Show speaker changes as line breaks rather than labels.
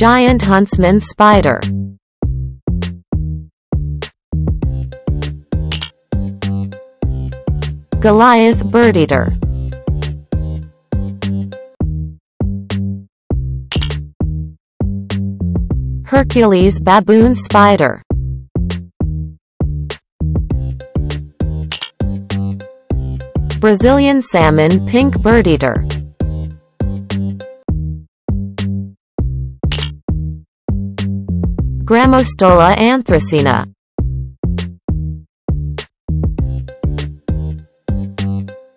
Giant Huntsman spider. Goliath Birdeater. Hercules baboon spider. Brazilian salmon pink birdeater. Grammostola anthracina.